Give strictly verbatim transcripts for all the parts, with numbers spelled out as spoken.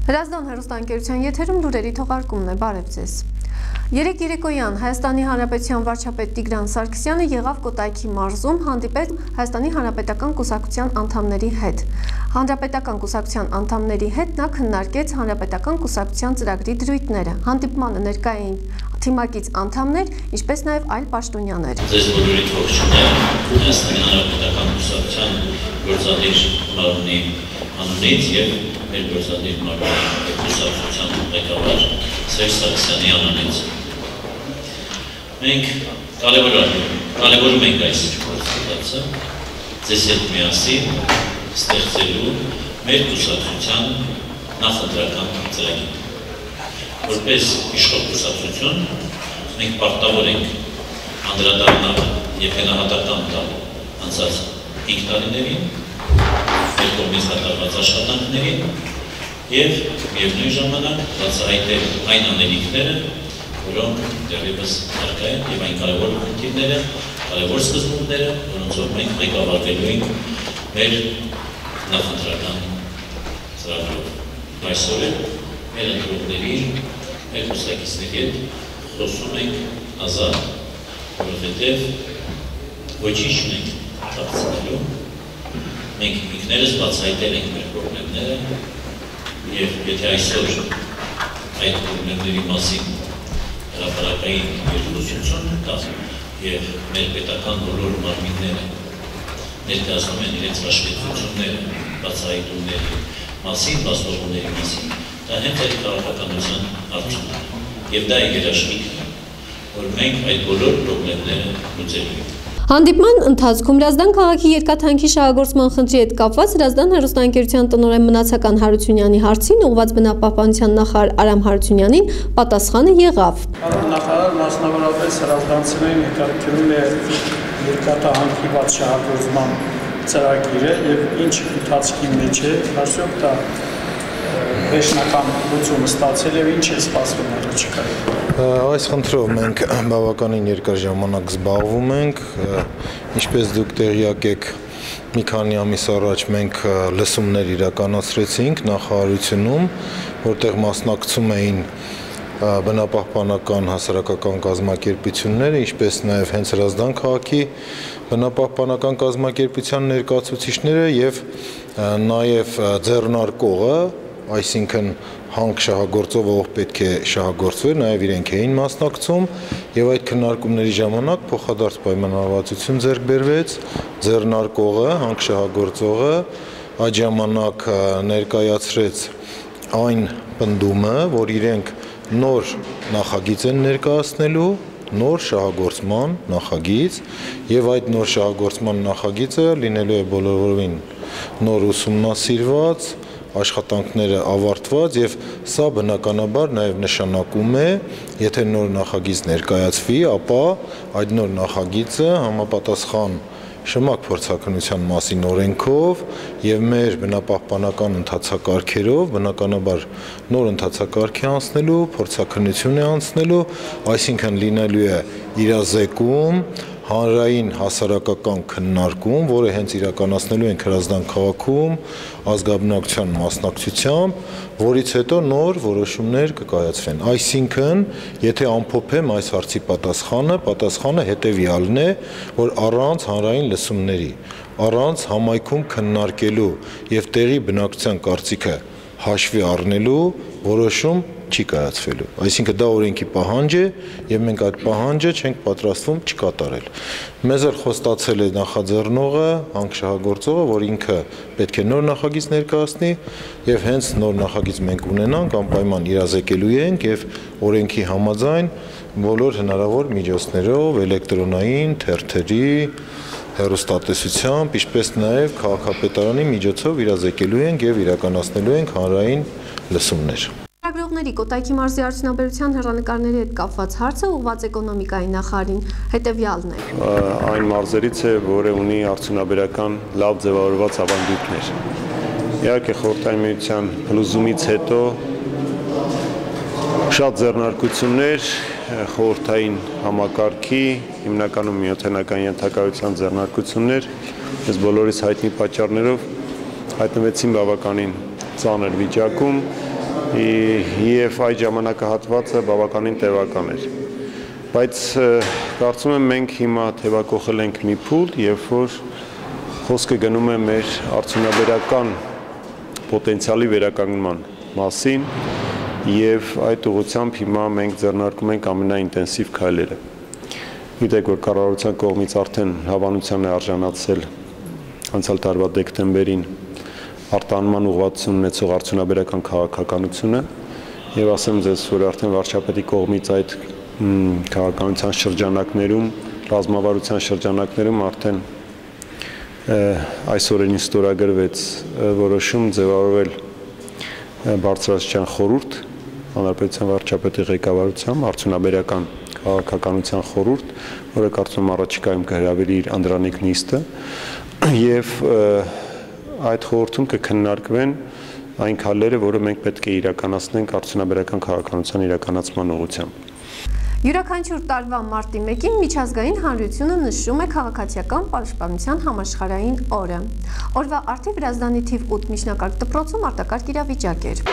Հրազդան հեռուստաընկերության եթերում լուրերի թողարկումն է, բարև ձեզ։ Երեկ երեկոյան Հայաստանի Հանրապետության վարչապետ Տիգրան Սարգսյանը եղավ Կոտայքի մարզում, հանդիպեց Հայաստանի Հանրապետական կուսակցության անդամների հետ։ Հանրապետական կուսակցության անդամների հետ նա քննարկեց Հանրապետական կուսակցության ծրագրի դրույթները։ Հանդիպմանը ներկա էին թիմակից անդամներ, ինչպես նաև այլ պաշտոնյաներ։ Ձեզ բոլորիդ ողջունել Հայաստանի Հանրապետական կուսակցության գործադիր մարմնի անունից եւ մեր գործադիր մարմնի կուսակցության ղեկավար Սերժ Սարգսյանի անունից։ Մենք կարևորում ենք այս գործընթացը ձեզ հետ միասին ստեղծելու մեր կուսակցության նախընտրական ծրագիր։ Որպես իշխող կուսակցություն մենք պարտավոր ենք անդրադառնալ եւ գնահատական տալ անցած հինգ տարիներին, մեր կողմից կատարված աշխատանքներին եւ միևնույն ժամանակ բացահայտել այն անելիքները, որոնք դեռևս առկա են եւ այն կարևոր խնդիրները, կարևոր սկզբունքները, որոնցով մենք ղեկավարվելու ենք մեր նախընտրական ծրագրով։ Այսօր մեր ընտրողների, մեր կուսակիցների հետ խոսում ենք ազատ, որովհետև ոչինչ չունենք թաքցնելու, մենք ինքներս բացահայտել ենք մեր պրոբլեմները եւ եթե այսօր այդ պրոբլեմների մասին հրապարակային երկխոսություն կա եւ մեր պետական բոլոր մարմինները ներկայացնում են իրենց հաշվետվությունները, բացահայտումների մասին, բացողումների մասին, դա հենց այդ քաղաքականության արդյունքն է եւ դա է երաշխիքը, որ մենք այդ բոլոր պրոբլեմները լուծելու ենք։ Հանդիպման ընթացքում Հրազդան քաղաքի երկաթանքի շահագործման խնդրի հետ կապված Հրազդան հեռուստաընկերության տնօրեն Մնացական Հարությունյանի հարցին ուղղված բնապահպանության նախարար Արամ Հարությունյանին պատասխանը եղավ։ Պարոն նախարար, մասնավորապես հրազդանցիներին հետաքրքրում է երկաթահանքի վատ շահագործման ծրագիրը եւ ինչ ընթացքի մեջ է, արդյոք դա վերջնական լուծումը ստացել եւ ինչ է սպասվում առաջիկայում։ Այս խնդրով մենք բավականին երկար ժամանակ զբաղվում ենք, ինչպես դուք տեղյակ եք, մի քանի ամիս առաջ մենք լսումներ իրականացրեցինք նախարարությունում, որտեղ մասնակցում էին բնապահպանական հասարակական կազմակերպությունները, ինչպես նաև հենց Հրազդան քաղաքի բնապահպանական կազմակերպության ներկայացուցիչները եւ նաև ձեռնարկողը, այսինքն հանք շահագործողը, ով պետք է շահագործվեր, նաև իրենք էին մասնակցում եւ այդ քննարկումների ժամանակ փոխադարձ պայմանավորվածություն ձեռք բերվեց, ձեռնարկողը, հանք շահագործողը այդ ժամանակ ներկայացրեց այն պնդումը, որ իրենք նոր նախագիծ են ներկայացնելու, նոր շահագործման նախագիծ եւ այդ նոր շահագործման նախագիծը լինելու է բոլորովին նոր ուսումնասիրված, աշխատանքները ավարտված եւ սա բնականաբար նաեւ նշանակում է, եթե նոր նախագիծ ներկայացվի, ապա այդ նոր նախագիծը համապատասխան շմակ փորձաքննության մասին օրենքով եւ մեր բնապահպանական ընթացակարգերով բնականաբար նոր ընթացակարգ է անցնելու, փորձաքննություն է անցնելու, այսինքն լինելու է իրազեկում, հանրային հասարակական քննարկում, որը հենց իրականացնելու են Հրազդան քաղաքում ազգաբնակչության մասնակցությամբ, որից հետո նոր որոշումներ կկայացվեն։ Այսինքն, եթե ամփոփեմ այս հարցի պատասխանը, պատասխանը հետևյալն է, որ առանց հանրային լսումների, առանց համայնքում քննարկելու եւ տեղի բնակչության կարծիքը հաշվի առնելու որոշում չի կայացվելու։ Այսինքն դա օրենքի պահանջ է եւ մենք այդ պահանջը չենք պատրաստվում չկատարել։ Մեզ էլ խոստացել է նախաձեռնողը, հանք շահագործողը, որ ինքը պետք է նոր նախագիծ ներկայացնի եւ հենց նոր նախագիծ մենք ունենանք, անպայման իրազեկելու ենք եւ օրենքի համաձայն բոլոր հնարավոր միջոցներով, էլեկտրոնային, թերթերի, հեռուստատեսությամբ, ինչպես նաեւ քաղաքապետարանի միջոցով իրազեկելու ենք եւ իրականացնելու ենք հանրային լսումներ։ Ծրագրողների Կոտայքի մարզի արդյունաբերության հեռանկարների հետ կապված հարցը ուղղված էկոնոմիկայի նախարարին հետևյալն է։ Այն մարզերից է, որը ունի արդյունաբերական լավ ձևավորված ավանդույթներ։ Իհարկե խորհրդային միության փլուզումից հետո շատ ձեռնարկություններ խորհրդային համակարգի, հիմնականում միութենական ենթակայության ձեռնարկություններ, այս բոլորիս հայտնի պատճառներով հայտնվեցին բավականին ծանր վիճակում եւ այդ ժամանակահատվածը բավականին տևական էր։ Բայց կարծում եմ մենք հիմա թևակողել ենք մի փուլ, երբ որ խոսքը գնում է մեր արդյունաբերական պոտենցիալի վերականգնման մասին եւ այդ ուղղությամբ հիմա մենք ձեռնարկում ենք ամենաինտենսիվ քայլերը։ Գիտեք, որ կառավարության կողմից արդեն հավանության է արժանացել անցյալ տարվա դեկտեմբերին արտահանման ուղղվածություն ունեցող արդյունաբերական քաղաքականությունը եւ ասեմ ձեզ, որ արդեն վարչապետի կողմից այդ քաղաքականության շրջանակներում, ռազմավարության շրջանակներում արդեն այսօրին ստորագրվեց որոշում ձևավորվել բարձրաստիճան խորհուրդ հանրապետության վարչապետի ղեկավարությամբ արդյունաբերական քաղաքականության խորհուրդ, որը կարծում եմ առաջիկայում կհրավիրի իր անդրանիկ նիստը եւ այդ խորհրդում կքննարկվեն այն քայլերը, որը մենք պետք է իրականացնենք արդյունաբերական քաղաքականության իրականացման ուղղությամբ։ Յուրաքանչյուր տարվա մարտի մեկին միջազգային հանրությունը նշում է քաղաքացիական պաշտպանության համաշխարհային օրը։ Օրվա արդի Վրազդանի թիվ ութ միջնակարգ դպրոցում արտակարգ իրավիճակ էր։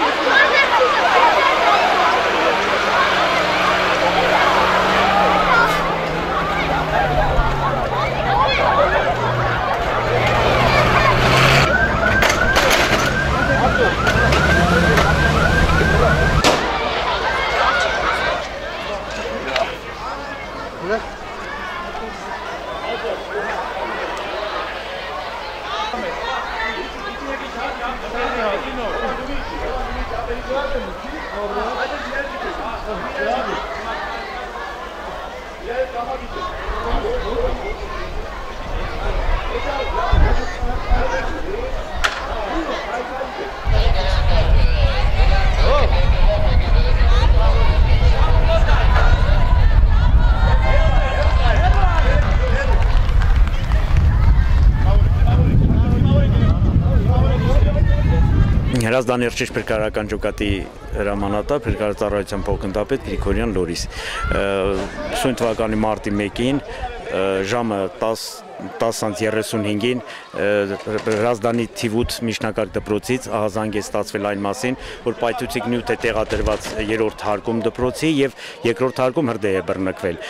Հրազդանի Երշիշ փրկարարական ջոկատի հրամանատար փրկարարության փոխգնդապետ Գրիգորյան Լորիս ուսուն թվականի մարտի մեկին ժամը տասը երեսունհինգին Հրազդանի թիվ ութ միջնակարգ դպրոցից ահազանգ է ստացվել այն մասին, որ պայթուցիկ նյութ է տեղադրված երրորդ հարկում դպրոցի եւ երկրորդ հարկում հրդեհ է բռնկվել։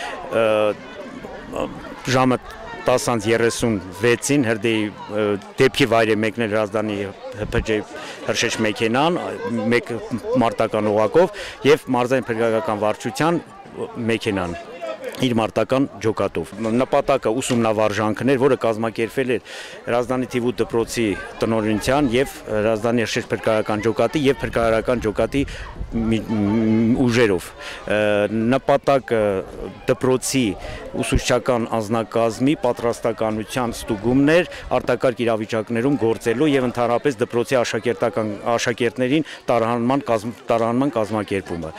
Ժամը տասը երեսունվեցին հրդեհի դեպքի վայր է մեկնել Հրազդանի Հ Փ Ջ հրշեջ մեքենան մեկ մարտական օղակով եւ մարզային փրկարարական վարչության մեքենան իր մարտական ջոկատով։ Նպատակը ուսումնավարժանքն էր, որը կազմակերպվել էր Հրազդանի թիվ ութ դպրոցի տնօրինության եւ Հրազդանի Երշիշ փրկարարական ջոկատի եւ փրկարարական ջոկատի ուժերով։ Նպատակը դպրոցի ուսուցչական անձնակազմի պատրաստականության ստուգումն էր արտակարգ իրավիճակներում գործելու եւ ընդհանրապես դպրոցի աշակերտական աշակերտներին տարահանման տարահանման կազմակերպումը։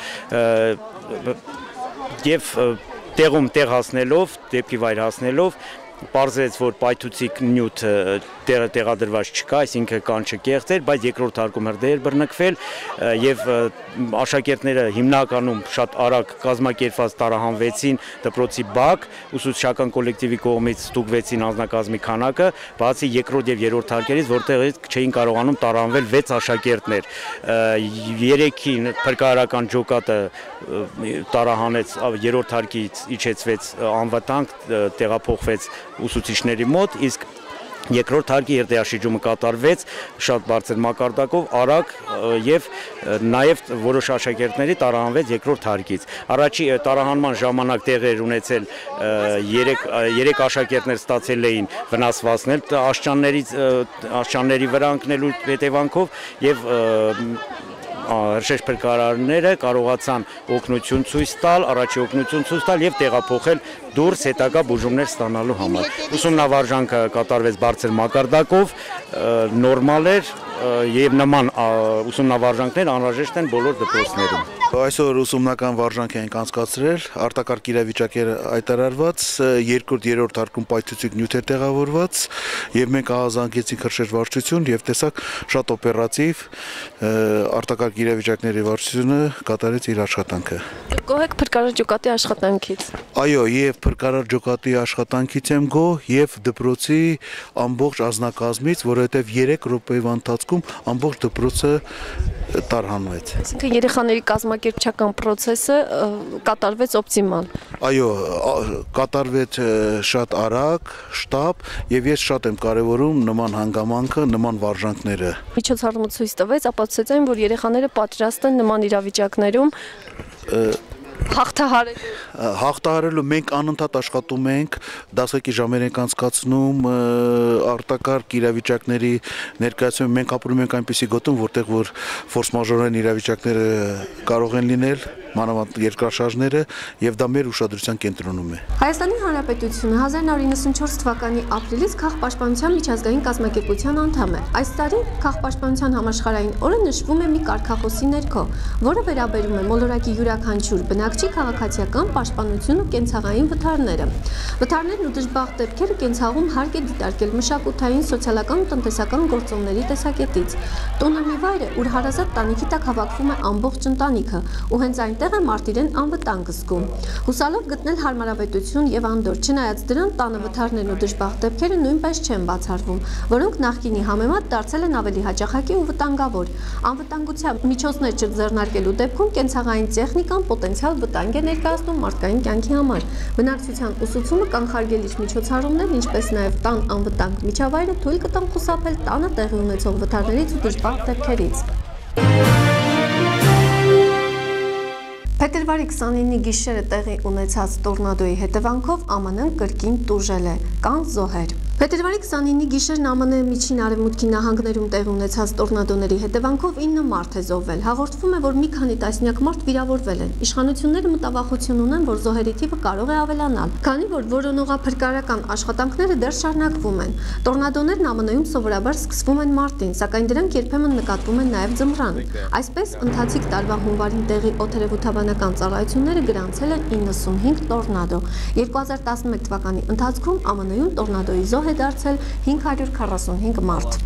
Եվ տեղում տեղ հասնելով, դեպքի վայր հասնելով, պարզվեց, որ պայթուցիկ նյութ տեղադրված չկա, այսինքն կանչը կեղծ էր, բայց երկրորդ հարկում հրդեհ էր բռնկվել եւ աշակերտները հիմնականում շատ արագ կազմակերպված տարահանվեցին դպրոցի բակ, ուսուցչական կոլեկտիվի կողմից ստուգվեցին անձնակազմի քանակը, բացի երկրորդ եւ երրորդ հարկերից, որտեղից չէին կարողանում տարահանվել վեց աշակերտներ։ Երեքի փրկարարական ջոկատը տարահանեց երրորդ հարկից իջեցվեց անվտանգ, տեղափոխվեց ուսուցիչների մոտ, իսկ երկրորդ հարկի հրդեհաշիջումը կատարվեց շատ բարձր մակարդակով, արագ եւ նաեւ որոշ աշակերտների տարահանվեց երկրորդ հարկից։ Առաջի տարահանման ժամանակ տեղի էր ունեցել երեք աշակերտներ ստացել էին վնասվածքներ աշճաններից աշճանների վրա ընկնելու հետևանքով եւ հրշեջ փրկարարները կարողացան օգնություն ցույց տալ, առաջի օգնություն ցույց տալ եւ տեղափոխել դուրս հետագա բուժումներ ստանալու համար։ Ուսումնավարժանքը կատարվեց բարձր մակարդակով, նորմալ էր եւ նման ուսումնավարժանքներ անհրաժեշտ են բոլոր դպրոցներում։ Այսօր ուսումնական վարժանք ենք անցկացրել, արտակարգ իրավիճակեր հայտարարված, երկրորդ երրորդ հարկում պայթուցիկ նյութ էր տեղավորված եւ մենք ահազանգեցինք հրշեջ վարչություն եւ տեսակ շատ օպերատիվ արտակարգ իրավիճակների վարչությունը կատարեց իր աշխատանքը։ Գոհ եք փրկարար ջոկատի աշխատանքից։ Այո, եւ փրկարար ջոկատի աշխատանքից եմ գոհ եւ դպրոցի ամբողջ անձնակազմից, որովհետեւ երեք րոպեվա ընթացքում ամբողջ դպրոցը տարհանվեց։ Այսինքն երեխաների կազմակերպչական process-ը կատարվեց օպտիմալ։ Այո, կատարվեց շատ արագ, շտապ, եւ ես շատ եմ կարևորում նման հանգամանքը, նման վարժանքները։ Միջոցառումը ցույց տվեց, ապացուցեց այն, որ երեխաները պատրաստ են նման իրավիճակներում հաղթահարելու։ Հաղթահարելու մենք անընդհատ աշխատում ենք, դասակի ժամեր ենք անցկացնում, արտակարգ իրավիճակների ներկայացում մենք ապրում ենք այնպիսի գոտում, որտեղ որ ֆորս մաժորային իրավիճակները կարող են լինել, մանավանդ երկրաշարժները, եւ դա մեր ուշադրության կենտրոնում է։ Հայաստանի Հանրապետությունը հազար նորը իննսունչորս թվականի ապրիլից քաղաքապաշտպանության միջազգային կազմակերպության անդամ է։ Այս տարի քաղաքապաշտպանության համաշխարհային օրը նշվում է մի կարգախոսի ներքո, որը վերաբերում է մոլորակի յուրաքանչյուր բնակչի քաղաքացիական պաշտպանություն ու կենցաղային վթարները։ Վթարներն ու դժբախտ դեպքերը կենցաղում հարկ է դիտարկել մշակութային, սոցիալական ու տնտեսական գործոնների տեսակետից։ Տունը մի վայր է, ուր հարազատ տանիքի տակ հավաքվում է ամբողջ ընտանիքը, ու հենց այնտեղ է մարտիրեն անվտանգ զգում։ Հուսալով գտնել հարմարավետություն եւ անդոր, չնայած դրան տանը վթարներն ու դժբախտ դեպքերը նույնպես չեն բացառվում, որոնք նախկինի համեմատ դարձել են ավելի հաճախակի ու վտանգավոր։ Անվտանգության միջոցներ չձեռնարկելու դեպքում կենցաղային տեխնիկան պոտենցիալ վտանգ է ներկայացնում մարդկային կյանքի համար։ Բնակչության ուսուցումը կանխարգելիչ միջոցառումներ, ինչպես նաեւ տան անվտանգ միջավայրը թույլ կտան խուսափել տանը տեղի ունեցող վթարներից ու դժբախտ դեպքերից։ Փետրվարի քսանինի գիշերը տեղի ունեցած տորնադոյի հետևանքով Α M N-ն կրկին տուժել է, կան զոհեր։ Փետրվարի քսանինի գիշերն Α M N-ի միջին արևմուտքի նահանգներում տեղի ունեցած տորնադոների հետևանքով ինը մարդ է զոհվել։ Հաղորդվում է, որ մի քանի տասնյակ մարդ վիրավորվել են։ Իշխանությունները մտավախություն ունեն, որ զոհերի թիվը կարող է ավելանալ, քանի որ որոնողափրկարական աշխատանքները դեռ շարունակվում են։ Տորնադոներն Α M N-ում սովորաբար սկսվում են մարտին, սակայն դրանք երբեմն նկատվում են նաև ձմռան։ Այսպես, ընթացիկ տարվա հունվարին տեղի օդերևութաբանական ծառայությունները գրանցել են իննսունհինգ տորնադո։ երկու հազար տասնմեկ թվականի ընթացքում Α M N-ում տորնադոյի զոհ է դարձել հինգ հարյուր քառասունհինգ մարդ։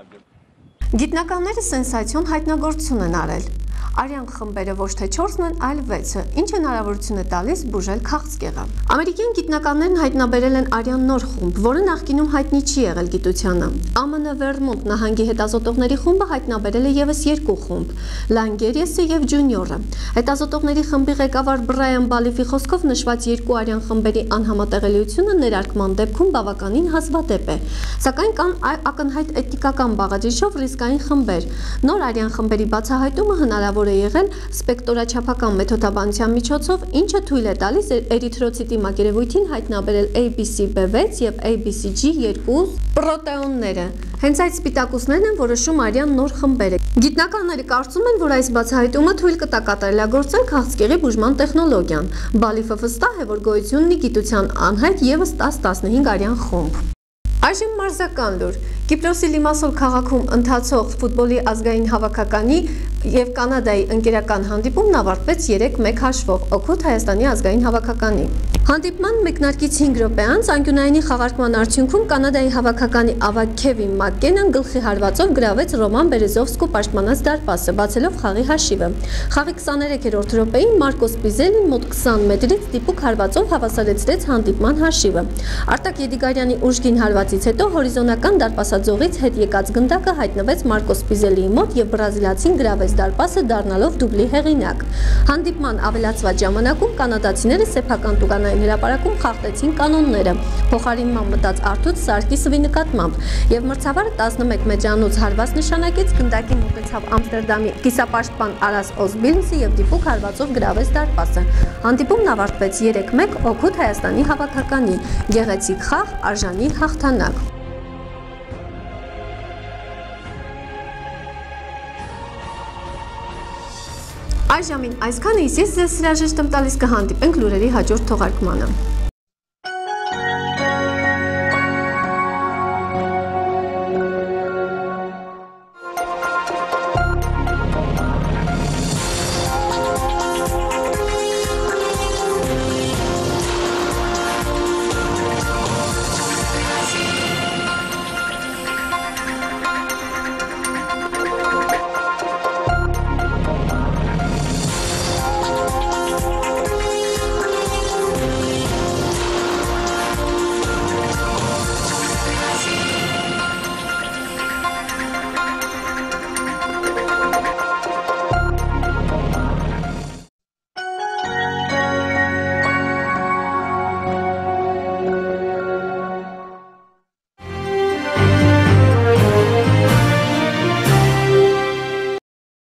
Գիտնականները սենսացիոն հայտնագործություն են արել։ Արյան խմբերը ոչ թե չորսն են, այլ վեցը, ինչը հնարավորություն է տալիս բուժել քաղցկեղը։ Ամերիկյան գիտնականներն հայտնաբերել են արյան նոր խումբ, որը նախկինում հայտնի չի եղել գիտությանը։ Α M N Վերմոնտ նահանգի հետազոտողների խումբը հայտնաբերել է եւս երկու խումբ՝ Լանգերիեսը եւ Ջունիորը։ Հետազոտողների խմբի ղեկավար Բրայան Բալիֆի խոսքով նշված երկու արյան խմբերի անհամատեղելիությունը ներարկման դեպքում բավականին հազվադեպ է, սակայն կան ակնհայտ էթիկական բաղադրիչով ռիսկային խմբեր։ Նոր արյան խմբերի բացահայտումը հնարավոր է եղել սպեկտրաչափական մեթոդաբանության միջոցով, ինչը թույլ է տալիս էրիթրոցիտի մակերևույթին հայտնաբերել A B C B six եւ A B C G two պրոտեոնները։ Հենց այդ սպիտակուցներն են որոշում արյան նոր խմբերը։ Գիտնականները կարծում են, որ այս բացահայտումը թույլ կտա կատարելագործել քաղցկեղի բուժման տեխնոլոգիան։ Բալիֆը վստահ է, որ գոյություն ունի գիտության անհայտ եւս տասը տասնհինգ արյան խումբ։ Այժմ մարզական լուր։ Կիպրոսի Լիմասոլ քաղաքում ընթացող ֆուտբոլի ազգային հավաքականի եւ Կանադայի ընկերական հանդիպումն ավարտվեց երեք մեկ հաշվով, օգուտ Հայաստանի ազգային հավաքականի։ Հանդիպման մեկնարկից հինգ րոպե անց անկյունայինի խաղարկման արդյունքում Կանադայի հավաքականի ավագ Քևին Մակկենան գլխի հարվածով գրավեց Ռոման Բերեզովսկու պաշտպանած դարպասը, բացելով խաղի հաշիվը։ Խաղի քսաներեքերորդ րոպեին Մարկոս Պիզելին մոտ քսան մետրից դիպուկ հարվածով հավասարեցրեց հանդիպման հաշիվը։ Արտակ Եդիգարյանի ուժգին հարվածից հետո հորիզոնական դարպասաձողից հետ եկած գնդակը հայտնվեց Մարկոս Պիզելիի մոտ եւ բրազիլացին գրավեց դարպասը, դառնալով դուբլի հեղինակ։ Հանդիպման ավելացված ժամանակում կանադացիները սեփական տուգանային հրապարակում խախտեցին կանոնները, փոխարինման մտած Արթուր Սարգիսովի նկատմամբ, եւ մրցավարը տասնմեկ մետրանոց հարված նշանակեց, գնդակի մոտեցավ Ամստերդամի կիսապաշտպան Արաս Օզբիլնսը եւ դիպուկ հարվածով գրավեց դարպասը։ Հանդիպումն ավարտվեց երեք մեկ օգուտ Հայաստանի հավաքականի։ Գեղեցիկ խաղ, արժանի հաղթանակ։ Այժմին այսքանը, իսկ ես ձեզ հրաժեշտ եմ տալիս, կհանդիպենք լուրերի հաջորդ թողարկմանը։